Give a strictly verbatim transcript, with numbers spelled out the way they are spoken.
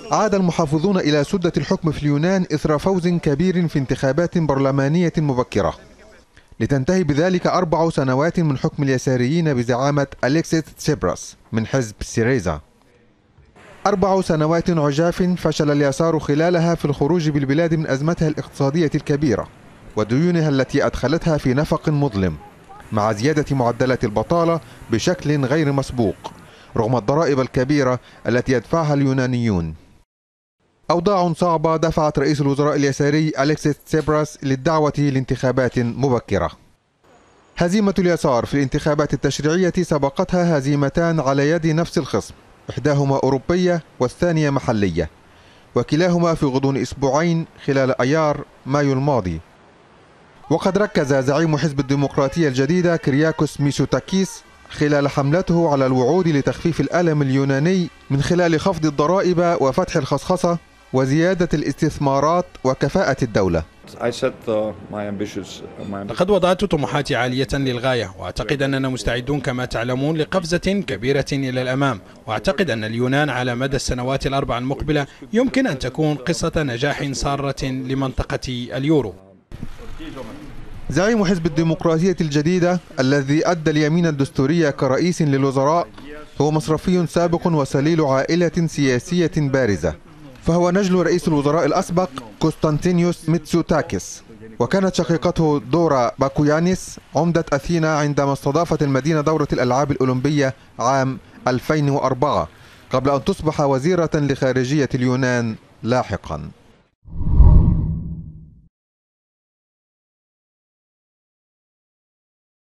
عاد المحافظون إلى سدة الحكم في اليونان إثر فوز كبير في انتخابات برلمانية مبكرة، لتنتهي بذلك أربع سنوات من حكم اليساريين بزعامة أليكسيس تسيبراس من حزب سيريزا. أربع سنوات عجاف فشل اليسار خلالها في الخروج بالبلاد من أزمتها الاقتصادية الكبيرة وديونها التي أدخلتها في نفق مظلم، مع زيادة معدلات البطالة بشكل غير مسبوق رغم الضرائب الكبيرة التي يدفعها اليونانيون. أوضاع صعبة دفعت رئيس الوزراء اليساري أليكسيس تسيبراس للدعوة لانتخابات مبكرة. هزيمة اليسار في الانتخابات التشريعية سبقتها هزيمتان على يد نفس الخصم، إحداهما أوروبية والثانية محلية، وكلاهما في غضون أسبوعين خلال أيار مايو الماضي. وقد ركز زعيم حزب الديمقراطية الجديدة كرياكوس ميسوتاكيس خلال حملته على الوعود لتخفيف الألم اليوناني من خلال خفض الضرائب وفتح الخصخصة وزيادة الاستثمارات وكفاءة الدولة. لقد وضعت طموحاتي عالية للغاية، وأعتقد أننا مستعدون كما تعلمون لقفزة كبيرة إلى الأمام، وأعتقد أن اليونان على مدى السنوات الأربع المقبلة يمكن أن تكون قصة نجاح سارة لمنطقة اليورو. زعيم حزب الديمقراطية الجديدة الذي أدى اليمين الدستورية كرئيس للوزراء هو مصرفي سابق وسليل عائلة سياسية بارزة، فهو نجل رئيس الوزراء الأسبق كوستانتينيوس ميتسوتاكيس، وكانت شقيقته دورا باكويانيس عمدة أثينا عندما استضافت المدينة دورة الألعاب الأولمبية عام ألفين وأربعة قبل أن تصبح وزيرة لخارجية اليونان لاحقا.